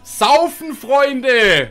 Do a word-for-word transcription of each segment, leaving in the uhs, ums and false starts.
Saufen, Freunde!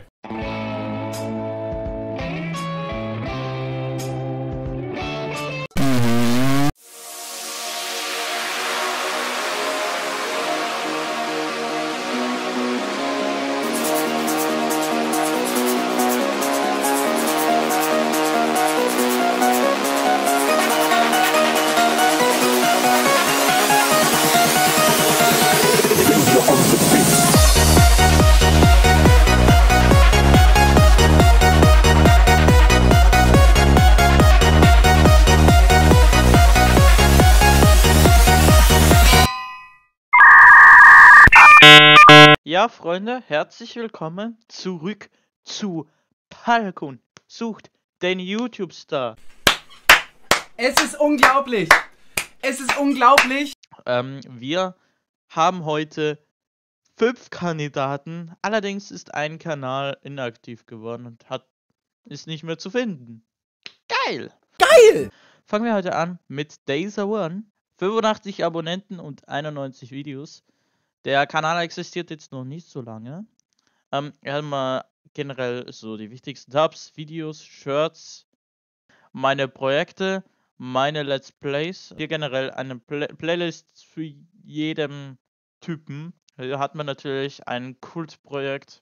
Ja, Freunde, herzlich willkommen zurück zu Palkun sucht den YouTube-Star. Es ist unglaublich! Es ist unglaublich! Ähm, wir haben heute fünf Kandidaten, allerdings ist ein Kanal inaktiv geworden und hat ist nicht mehr zu finden. Geil! Geil! Fangen wir heute an mit Days One, fünfundachtzig Abonnenten und einundneunzig Videos. Der Kanal existiert jetzt noch nicht so lange. Ähm, wir haben mal generell so die wichtigsten Tabs, Videos, Shirts, meine Projekte, meine Let's Plays. Hier generell eine Play Playlist für jedem Typen. Hier hat man natürlich ein Kultprojekt.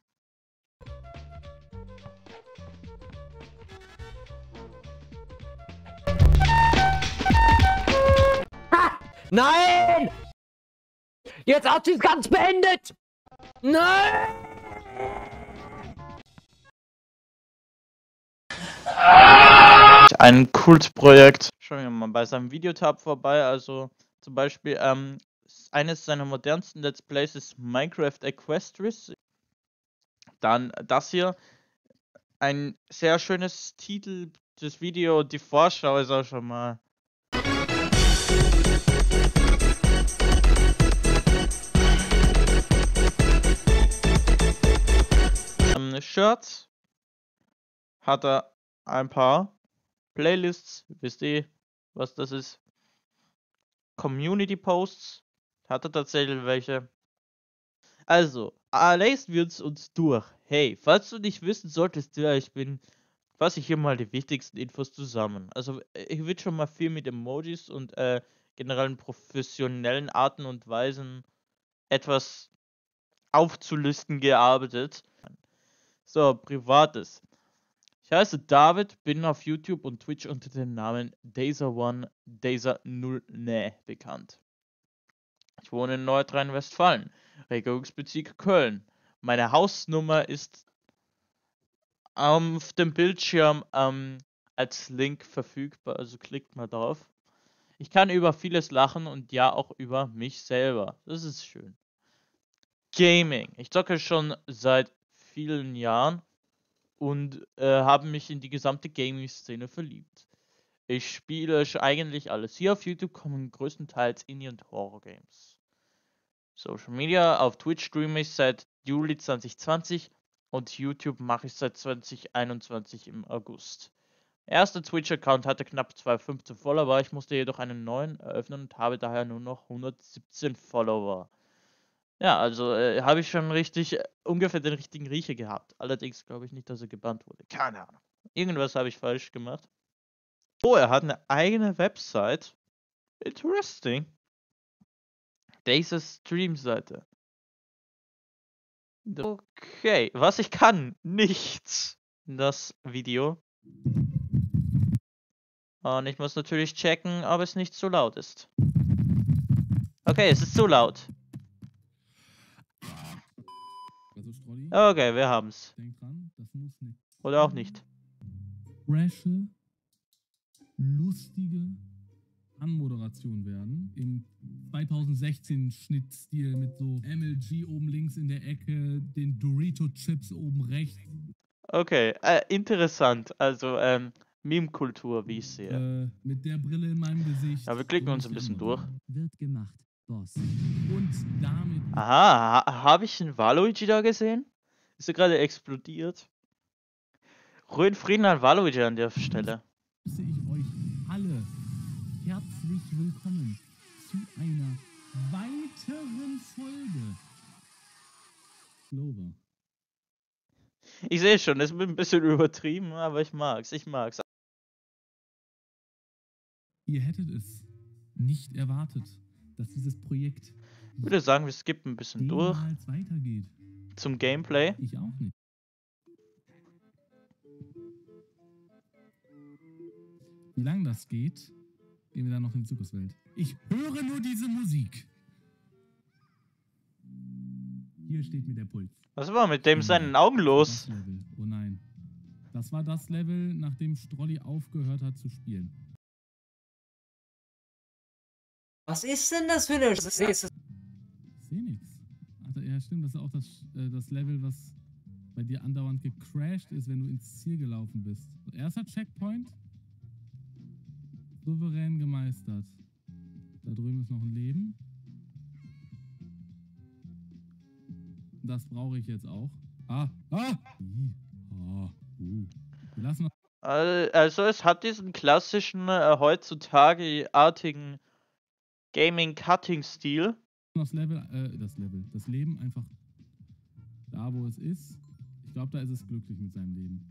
Ha! Nein! Jetzt hat sie es ganz beendet! Nein! Ein Kultprojekt. Schauen wir mal bei seinem Videotab vorbei. Also zum Beispiel ähm, eines seiner modernsten Let's Plays ist Minecraft Equestris. Dann das hier. Ein sehr schönes Titel des Video. Die Vorschau ist auch schon mal. Ähm, Shirts hat er ein paar. Playlists, wisst ihr, was das ist? Community Posts, hat er tatsächlich welche. Also, lesen wir uns uns durch. Hey, falls du nicht wissen solltest, wer ich bin, fasse ich hier mal die wichtigsten Infos zusammen. Also, ich wird schon mal viel mit Emojis und äh, generellen professionellen Arten und Weisen etwas aufzulisten gearbeitet. So, Privates. Ich heiße David, bin auf YouTube und Twitch unter dem Namen Dazer One, Dazer null ne bekannt. Ich wohne in Nordrhein-Westfalen, Regierungsbezirk Köln. Meine Hausnummer ist auf dem Bildschirm ähm, als Link verfügbar, also klickt mal drauf. Ich kann über vieles lachen und ja auch über mich selber. Das ist schön. Gaming. Ich zocke schon seit vielen Jahren und äh, habe mich in die gesamte Gaming-Szene verliebt. Ich spiele eigentlich alles. Hier auf YouTube kommen größtenteils Indie- und Horror-Games. Social Media, auf Twitch streame ich seit Juli zwanzig zwanzig und YouTube mache ich seit zwanzig einundzwanzig im August. Erster Twitch-Account hatte knapp zweihundertfünfzehn Follower, ich musste jedoch einen neuen eröffnen und habe daher nur noch hundertsiebzehn Follower. Ja, also äh, habe ich schon richtig, äh, ungefähr den richtigen Riecher gehabt. Allerdings glaube ich nicht, dass er gebannt wurde. Keine Ahnung. Irgendwas habe ich falsch gemacht. Oh, er hat eine eigene Website. Interesting. Diese Stream-Seite. Okay, was ich kann? Nichts. Das Video. Und ich muss natürlich checken, ob es nicht zu laut ist. Okay, es ist zu laut. Okay, wir haben's. Denk dran, das muss nicht. Oder auch nicht. Frische, lustige Anmoderation werden. Im zweitausendsechzehn Schnittstil mit so M L G oben links in der Ecke, den Dorito-Chips oben rechts. Okay, äh, interessant. Also, ähm, Meme-Kultur, wie ich sehe. Äh, mit der Brille in meinem Gesicht. Ja, wir klicken uns ein bisschen durch. Wird gemacht, Boss. Und damit Aha, ha habe ich einen Waluigi da gesehen? Ist er gerade explodiert? Ruhen Frieden an Waluigi an der Stelle. begrüße ich euch alle herzlich willkommen zu einer weiteren Folge Clover. Ich sehe schon, es ist ein bisschen übertrieben, aber ich mag's, ich mag's. Ihr hättet es nicht erwartet, dass dieses Projekt Ich würde sagen, wir skippen ein bisschen durch jemals weitergeht. zum Gameplay. Ich auch nicht. Wie lange das geht, gehen wir dann noch in die Zirkuswelt. Ich höre nur diese Musik. Hier steht mir der Puls. Was war mit dem seinen Augen Das los? Level. Oh nein. Das war das Level, nachdem Strolli aufgehört hat zu spielen. Was ist denn das für eine... Das ist, Ich sehe nichts. Ach, ja, stimmt. Das ist auch das, äh, das Level, was bei dir andauernd gecrashed ist, wenn du ins Ziel gelaufen bist. Erster Checkpoint. Souverän gemeistert. Da drüben ist noch ein Leben. Das brauche ich jetzt auch. Ah, ah! Ih, ah, uh. Wir lassen noch Al- Also es hat diesen klassischen, äh, heutzutage artigen Gaming-Cutting-Stil. das Level, äh, das Level, das Leben einfach da, wo es ist. Ich glaube, da ist es glücklich mit seinem Leben.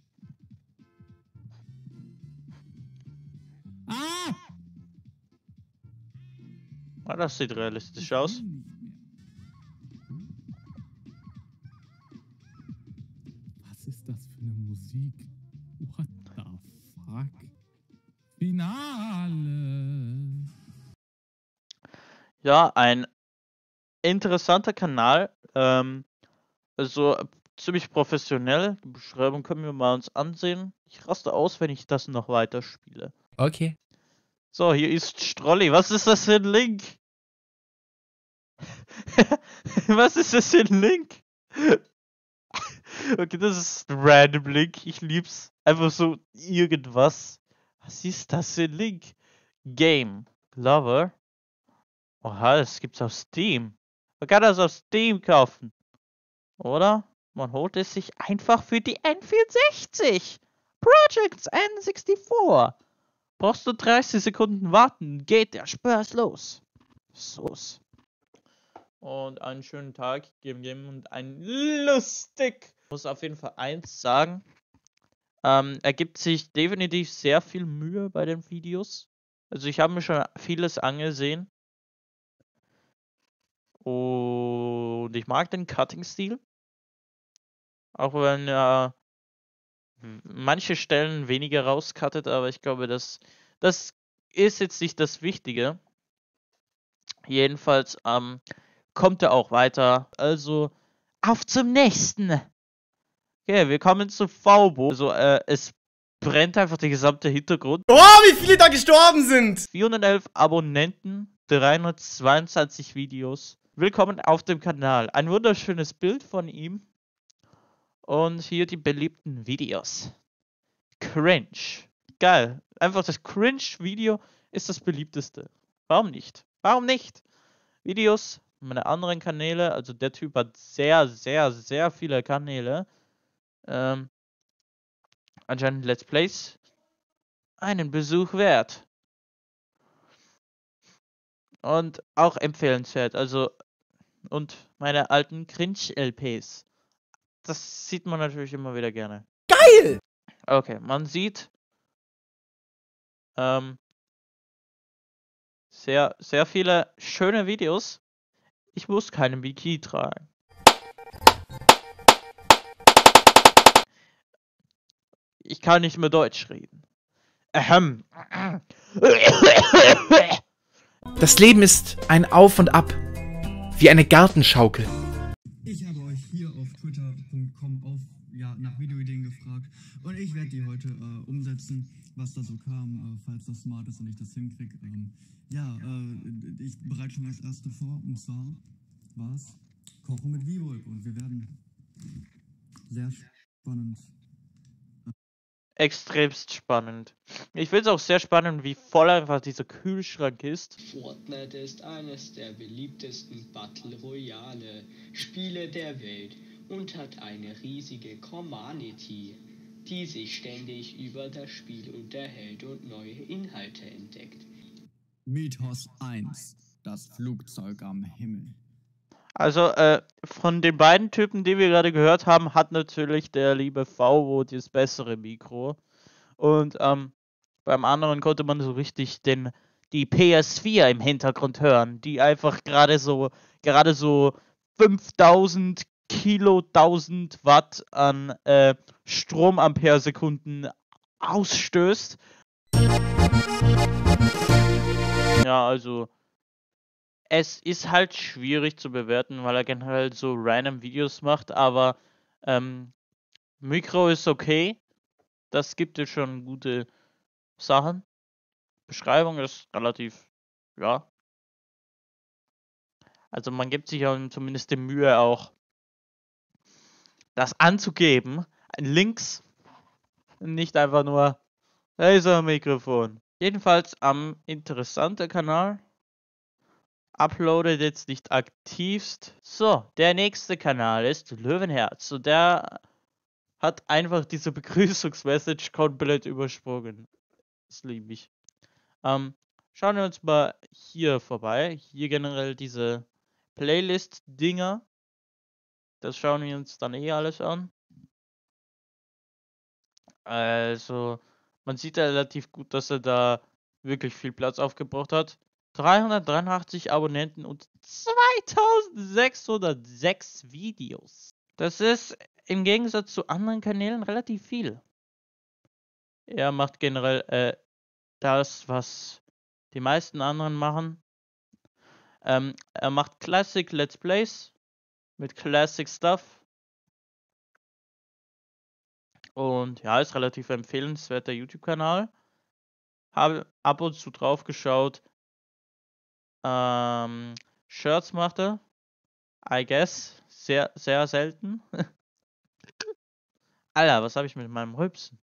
Ah! Ah, das sieht realistisch Ich aus. will nicht mehr. Was ist das für eine Musik? What the fuck? Finale! Ja, ein interessanter Kanal. Ähm, also ziemlich professionell. Die Beschreibung können wir mal uns ansehen. Ich raste aus, wenn ich das noch weiter spiele. Okay. So, hier ist Strolli. Was ist das für ein Link? Was ist das für ein Link? Okay, das ist ein random Link. Ich lieb's. Einfach so irgendwas. Was ist das für ein Link? Game. Lover. Oha, das gibt's auf Steam. Man kann das auf Steam kaufen. Oder? Man holt es sich einfach für die N vierundsechzig. Projects N vierundsechzig. Brauchst du dreißig Sekunden warten, geht der Spaß los. So's. Und einen schönen Tag, Game Game und ein lustig. Ich muss auf jeden Fall eins sagen. Ähm, er gibt sich definitiv sehr viel Mühe bei den Videos. Also ich habe mir schon vieles angesehen. Und ich mag den Cutting-Stil. Auch wenn er manche Stellen weniger rauscuttet, aber ich glaube, das, das ist jetzt nicht das Wichtige. Jedenfalls ähm, kommt er auch weiter. Also, auf zum nächsten. Okay, wir kommen zu V-Bo. Also, äh, es brennt einfach der gesamte Hintergrund. Oh, wie viele da gestorben sind! vierhundertelf Abonnenten, dreihundertzweiundzwanzig Videos. Willkommen auf dem Kanal. Ein wunderschönes Bild von ihm. Und hier die beliebten Videos. Cringe. Geil. Einfach das Cringe-Video ist das beliebteste. Warum nicht? Warum nicht? Videos, meine anderen Kanäle, also der Typ hat sehr, sehr, sehr viele Kanäle. Ähm, anscheinend Let's Plays. Einen Besuch wert. Und auch empfehlenswert. Also, und meine alten Cringe-L Ps. Das sieht man natürlich immer wieder gerne. Geil! Okay, man sieht ähm, sehr, sehr viele schöne Videos. Ich muss keinen Bikini tragen. Ich kann nicht mehr Deutsch reden. Ahem. Das Leben ist ein Auf und Ab. Wie eine Gartenschaukel. Ich habe euch hier auf twitter punkt com auf, ja, nach Videoideen gefragt und ich werde die heute äh, umsetzen, was da so kam, äh, falls das smart ist und ich das hinkriege. Ähm, ja, äh, ich bereite schon das erste vor und zwar was? Kochen mit V-Wolf und wir werden sehr spannend. Extremst spannend. Ich finde es auch sehr spannend, wie voll einfach dieser Kühlschrank ist. Fortnite ist eines der beliebtesten Battle Royale Spiele der Welt und hat eine riesige Community, die sich ständig über das Spiel unterhält und neue Inhalte entdeckt. Mythos eins, das Flugzeug am Himmel. Also, äh, von den beiden Typen, die wir gerade gehört haben, hat natürlich der liebe V das bessere Mikro. Und ähm, beim anderen konnte man so richtig den, die P S vier im Hintergrund hören, die einfach gerade so, gerade so fünftausend Kilo, tausend Watt an äh, Stromampere-Sekunden ausstößt. Ja, also es ist halt schwierig zu bewerten, weil er generell so random Videos macht, aber ähm, Mikro ist okay. Das gibt dir schon gute Sachen. Beschreibung ist relativ, ja. Also man gibt sich ja zumindest die Mühe auch, das anzugeben. Links, nicht einfach nur Lasermikrofon. Jedenfalls am interessanten Kanal. Uploadet jetzt nicht aktivst. So, der nächste Kanal ist Löwenherz. Und der hat einfach diese Begrüßungsmessage komplett übersprungen. Das liebe ich. Ähm, schauen wir uns mal hier vorbei. Hier generell diese Playlist-Dinger. Das schauen wir uns dann eh alles an. Also, man sieht relativ gut, dass er da wirklich viel Platz aufgebraucht hat. dreihundertdreiundachtzig Abonnenten und zweitausendsechshundertsechs Videos. Das ist im Gegensatz zu anderen Kanälen relativ viel. Er macht generell äh, das, was die meisten anderen machen. Ähm, er macht Classic Let's Plays mit Classic Stuff. Und ja, ist relativ empfehlenswerter YouTube-Kanal. Habe ab und zu drauf geschaut. Ähm, Shirts macht er. I guess. Sehr, sehr selten. Alter, was habe ich mit meinem Rübsen?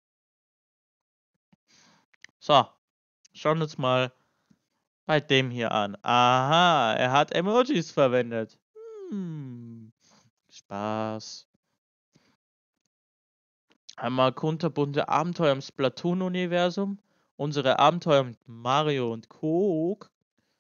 So. Schauen wir uns mal bei dem hier an. Aha, er hat Emojis verwendet. Hm. Spaß. Einmal kunterbunte Abenteuer im Splatoon-Universum. Unsere Abenteuer mit Mario und Coke.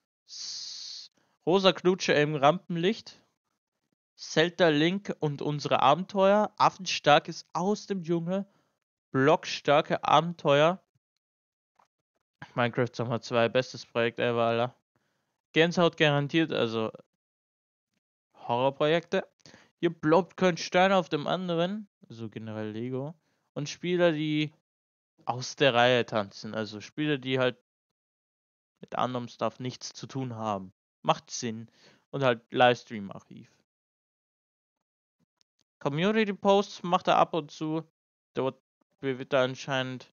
Rosa Knutsche im Rampenlicht. Zelda Link und unsere Abenteuer. Affenstarkes aus dem Dschungel. Blockstarke Abenteuer. Minecraft Sommer zwei, bestes Projekt ever, Alter. Gänsehaut garantiert, also Horrorprojekte. Hier ploppt kein Stein auf dem anderen, also generell Lego. Und Spieler, die aus der Reihe tanzen, also Spieler, die halt mit anderem Stuff nichts zu tun haben. Macht Sinn. Und halt Livestream-Archiv. Community Posts macht er ab und zu. Dort wird er anscheinend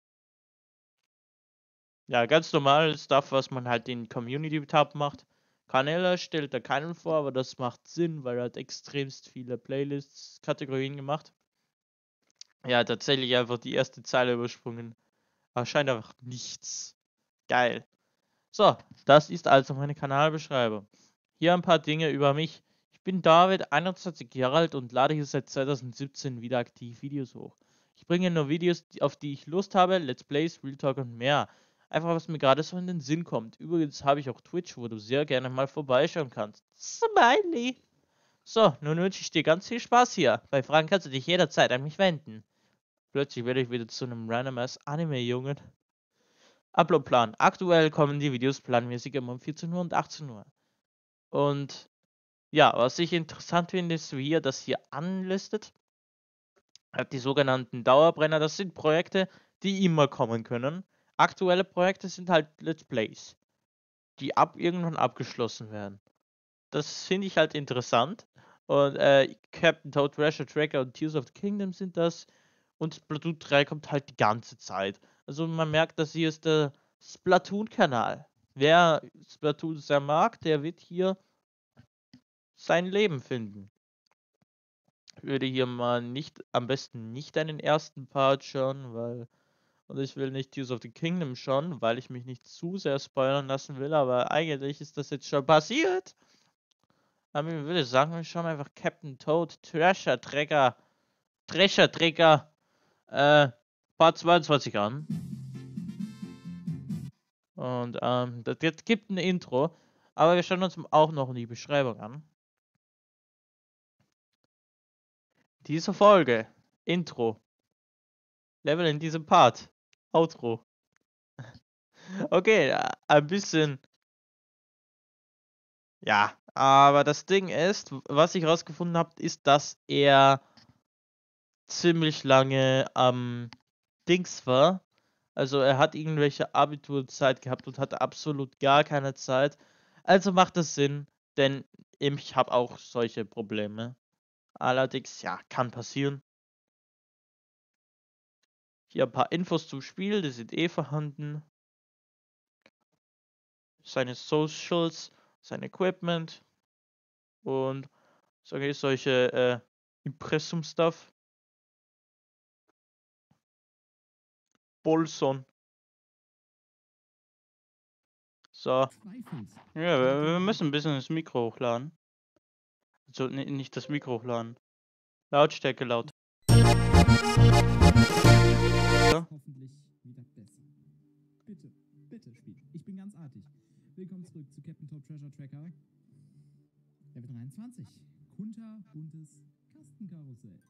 ja ganz normal Stuff, was man halt in Community Tab macht. Kanäle stellt er keinen vor, aber das macht Sinn, weil er hat extremst viele Playlists, Kategorien gemacht. Ja, tatsächlich einfach die erste Zeile übersprungen. Erscheint einfach nichts. Geil. So, das ist also meine Kanalbeschreibung. Hier ein paar Dinge über mich. Ich bin David, einundzwanzig Jahre alt und lade hier seit zweitausendsiebzehn wieder aktiv Videos hoch. Ich bringe nur Videos, auf die ich Lust habe, Let's Plays, Real Talk und mehr. Einfach, was mir gerade so in den Sinn kommt. Übrigens habe ich auch Twitch, wo du sehr gerne mal vorbeischauen kannst. Smiley! So, nun wünsche ich dir ganz viel Spaß hier. Bei Fragen kannst du dich jederzeit an mich wenden. Plötzlich werde ich wieder zu einem random-ass Anime-Jungen. Uploadplan. Aktuell kommen die Videos planmäßig immer um vierzehn Uhr und achtzehn Uhr. Und ja, was ich interessant finde, ist, wie ihr das hier anlistet. Hat die sogenannten Dauerbrenner. Das sind Projekte, die immer kommen können. Aktuelle Projekte sind halt Let's Plays, die ab irgendwann abgeschlossen werden. Das finde ich halt interessant. Und äh, Captain Toad, Treasure Tracker und Tears of the Kingdom sind das. Und Splatoon drei kommt halt die ganze Zeit. Also man merkt, dass hier ist der Splatoon-Kanal. Wer Splatoon sehr mag, der wird hier sein Leben finden. Ich würde hier mal nicht, am besten nicht einen ersten Part schauen, weil... Und ich will nicht Tears of the Kingdom schauen, weil ich mich nicht zu sehr spoilern lassen will, aber eigentlich ist das jetzt schon passiert. Aber ich würde sagen, wir schauen einfach Captain Toad, Treasure Tracker, Treasure Tracker, äh, Part zweiundzwanzig an. Und, ähm, das, das gibt ein Intro, aber wir schauen uns auch noch die Beschreibung an. dieser Folge. Intro. Level in diesem Part. Outro. Okay, äh, ein bisschen. Ja, aber das Ding ist, was ich rausgefunden habe, ist, dass er ziemlich lange am Dings war. Also er hat irgendwelche Abiturzeit gehabt und hatte absolut gar keine Zeit. Also macht das Sinn, denn ich habe auch solche Probleme. Allerdings, ja, kann passieren. Hier ein paar Infos zum Spiel, die sind eh vorhanden. Seine Socials, sein Equipment und sage ich solche äh, Impressum-Stuff. Bolson. So. Zweifels. Ja, wir, wir müssen ein bisschen das Mikro hochladen. Also n- nicht das Mikro hochladen. Lautstärke laut. Hoffentlich wieder besser. Bitte, bitte, Spiel. Ich bin ganz artig. Willkommen zurück zu Captain Top Treasure Tracker. Level dreiundzwanzig. Kunterbuntes Kastenkarussell.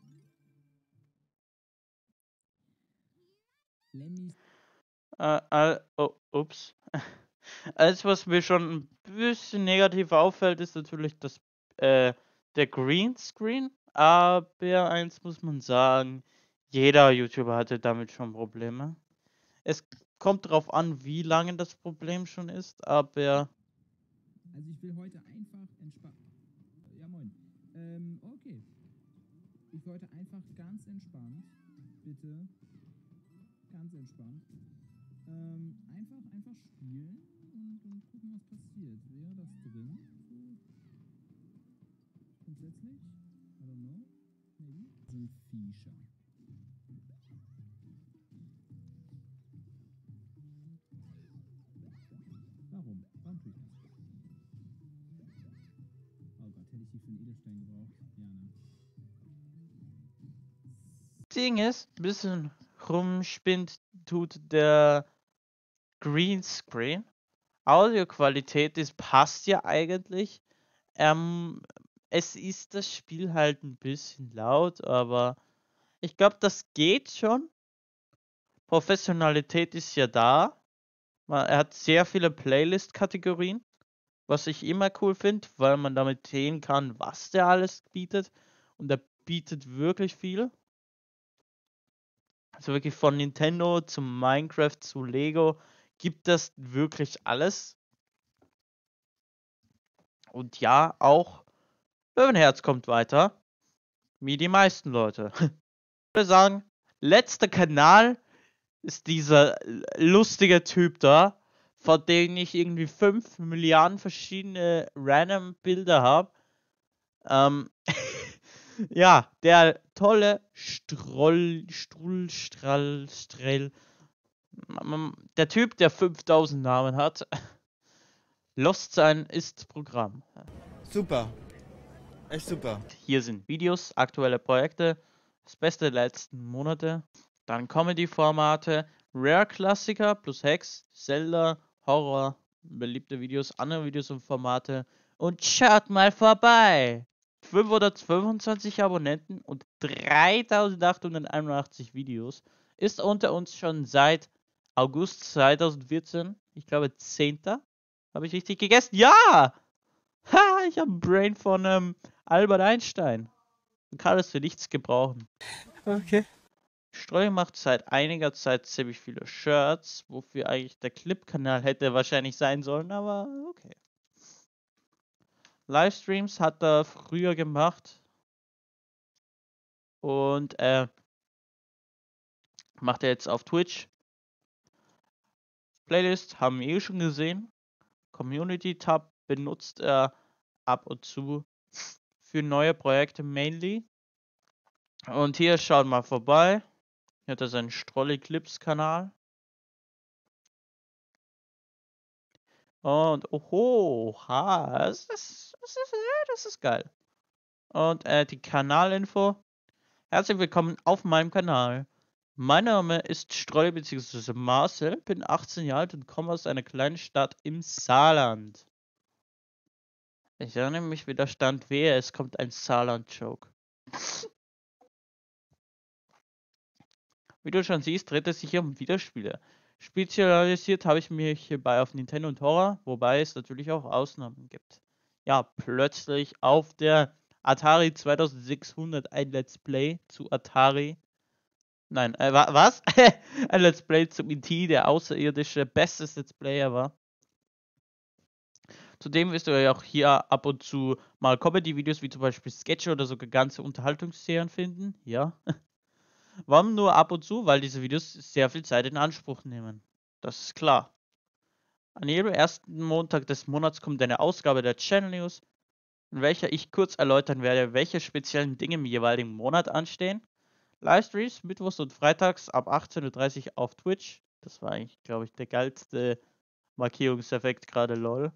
Lemmys. Äh, äh, oh, ups. Alles, was mir schon ein bisschen negativ auffällt, ist natürlich das, äh, der Greenscreen. Aber eins muss man sagen, jeder YouTuber hatte damit schon Probleme. Es kommt darauf an, wie lange das Problem schon ist, aber Also ich will heute einfach entspannt. Ja moin. Ähm, okay. Ich wollte einfach ganz entspannt, bitte, ganz entspannt, ähm, einfach, einfach spielen und, und gucken, was passiert. Wäre das drin? So. Grundsätzlich? I don't know. Maybe. Sind Viecher. Warum? Warum tue ich das? Oh Gott, hätte ich die für einen Edelstein gebraucht? Ja, ne? Ding ist, ein bisschen rumspinnt tut der Greenscreen. Audioqualität ist, passt ja eigentlich. Ähm, es ist das Spiel halt ein bisschen laut, aber ich glaube, das geht schon. Professionalität ist ja da. Man, er hat sehr viele Playlist-Kategorien, was ich immer cool finde, weil man damit sehen kann, was der alles bietet. Und er bietet wirklich viel. Also wirklich von Nintendo zu Minecraft zu Lego gibt das wirklich alles. Und ja, auch Löwenherz kommt weiter. Wie die meisten Leute. Ich würde sagen, letzter Kanal ist dieser lustige Typ da, von dem ich irgendwie fünf Milliarden verschiedene random Bilder habe. Ähm, ja, der tolle Stroll, Strull, Strall, Strell. Der Typ, der fünftausend Namen hat. Lost sein ist Programm. Super. Echt super. Hier sind Videos, aktuelle Projekte, das Beste der letzten Monate. Dann Comedy-Formate, Rare-Klassiker plus Hacks, Zelda, Horror, beliebte Videos, andere Videos und Formate. Und schaut mal vorbei! fünfhundertfünfundzwanzig Abonnenten und dreitausendachthunderteinundachtzig Videos. Ist unter uns schon seit August zweitausendvierzehn. Ich glaube, zehnter Habe ich richtig gegessen? Ja! Ha, ich habe ein Brain von ähm, Albert Einstein. Man kann es für nichts gebrauchen. Okay. Streu macht seit einiger Zeit ziemlich viele Shirts, wofür eigentlich der Clip-Kanal hätte wahrscheinlich sein sollen, aber okay. Livestreams hat er früher gemacht. Und äh, macht er jetzt auf Twitch. Playlist haben wir eh schon gesehen. Community-Tab benutzt er ab und zu für neue Projekte mainly. Und hier schaut mal vorbei. Hier hat er seinen Strolli Clips Kanal. Und oho, ha, das ist, das ist, das ist geil. Und äh, die Kanalinfo. Herzlich willkommen auf meinem Kanal. Mein Name ist Strolli bzw. Marcel, bin achtzehn Jahre alt und komme aus einer kleinen Stadt im Saarland. Ich erinnere mich, wie da stand, wehe, es kommt ein Saarland-Joke. Wie du schon siehst, dreht es sich hier um Videospiele. Spezialisiert habe ich mich hierbei auf Nintendo und Horror, wobei es natürlich auch Ausnahmen gibt. Ja, plötzlich auf der Atari zweitausendsechshundert ein Let's Play zu Atari. Nein, äh, wa was? Ein Let's Play zum E T, der außerirdische bestes Let's Player war. Zudem wirst du ja auch hier ab und zu mal Comedy-Videos wie zum Beispiel Sketche oder sogar ganze Unterhaltungsserien finden. Ja. Warum nur ab und zu? Weil diese Videos sehr viel Zeit in Anspruch nehmen. Das ist klar. An jedem ersten Montag des Monats kommt eine Ausgabe der Channel News, in welcher ich kurz erläutern werde, welche speziellen Dinge im jeweiligen Monat anstehen. Livestreams mittwochs und freitags ab achtzehn Uhr dreißig auf Twitch. Das war eigentlich, glaube ich, der geilste Markierungseffekt gerade, lol.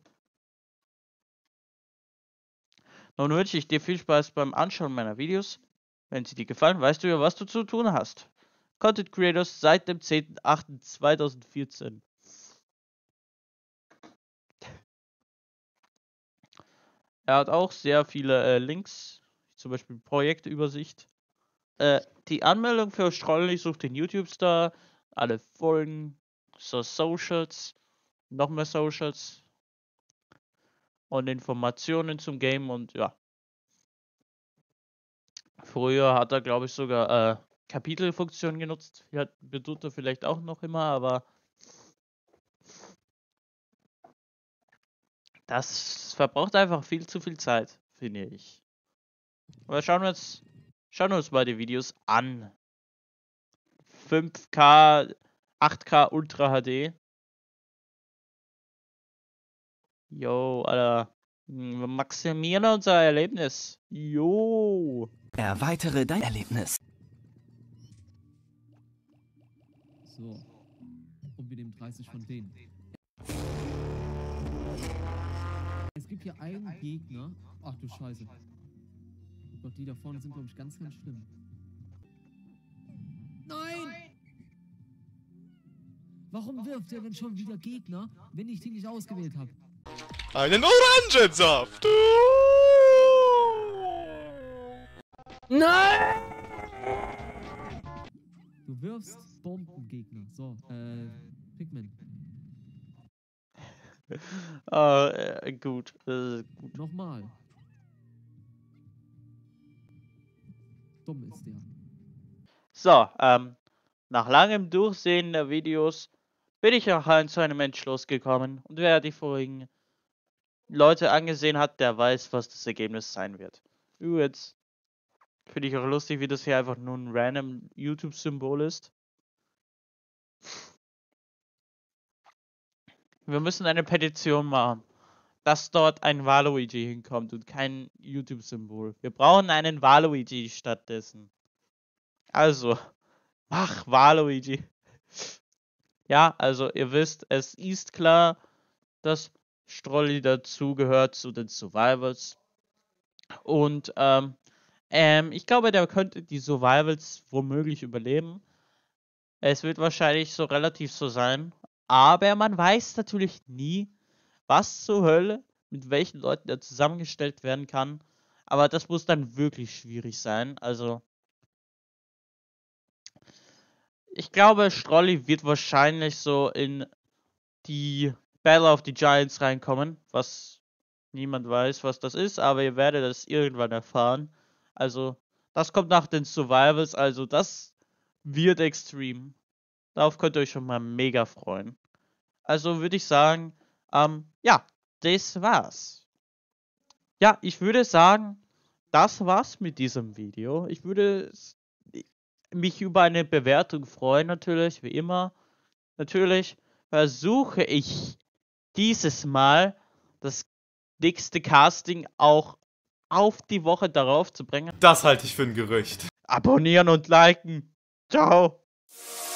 Nun wünsche ich dir viel Spaß beim Anschauen meiner Videos. Wenn sie dir gefallen, weißt du ja, was du zu tun hast. Content Creators seit dem zehnten achten zweitausendvierzehn. Er hat auch sehr viele äh, Links, zum Beispiel Projektübersicht. Äh, die Anmeldung für Strolli sucht den YouTube-Star, alle Folgen, so Socials, noch mehr Socials und Informationen zum Game und ja. Früher hat er, glaube ich, sogar äh, Kapitelfunktion genutzt. Ja, betut er vielleicht auch noch immer, aber das verbraucht einfach viel zu viel Zeit, finde ich. Aber schauen wir uns, schauen wir uns mal die Videos an. fünf K, acht K Ultra H D. Jo, Alter. Wir maximieren unser Erlebnis. Jo. Erweitere dein Erlebnis. So. Und wir nehmen dreißig von denen. Es gibt hier einen Gegner. Ach du Scheiße. Oh Gott, die da vorne sind, glaube ich, ganz, ganz schlimm. Nein! Warum wirft er denn schon wieder Gegner, wenn ich die nicht ausgewählt habe? Einen Orangensaft! Nein! Du wirfst Bombengegner. So, äh, Pikmin. Ah, äh, gut. Äh, gut. Nochmal. Dumm ist der. So, ähm, nach langem Durchsehen der Videos bin ich auch zu einem Entschluss gekommen. Und wer die vorigen Leute angesehen hat, der weiß, was das Ergebnis sein wird. Übrigens finde ich auch lustig, wie das hier einfach nur ein random YouTube-Symbol ist. Wir müssen eine Petition machen, dass dort ein Waluigi hinkommt und kein YouTube-Symbol. Wir brauchen einen Waluigi stattdessen. Also, mach Waluigi. Ja, also ihr wisst, es ist klar, dass Strolli dazugehört zu den Survivals. Und ähm, ähm, ich glaube, der könnte die Survivals womöglich überleben. Es wird wahrscheinlich so relativ so sein. Aber man weiß natürlich nie, was zur Hölle, mit welchen Leuten er zusammengestellt werden kann. Aber das muss dann wirklich schwierig sein. Also, ich glaube, Strolli wird wahrscheinlich so in die Battle of the Giants reinkommen, was niemand weiß, was das ist, aber ihr werdet das irgendwann erfahren. Also, das kommt nach den Survivals, also das wird extrem. Darauf könnt ihr euch schon mal mega freuen. Also würde ich sagen, ähm, ja, das war's. Ja, ich würde sagen, das war's mit diesem Video. Ich würde mich über eine Bewertung freuen, natürlich, wie immer. Natürlich versuche ich dieses Mal das nächste Casting auch auf die Woche darauf zu bringen. Das halte ich für ein Gerücht. Abonnieren und liken. Ciao.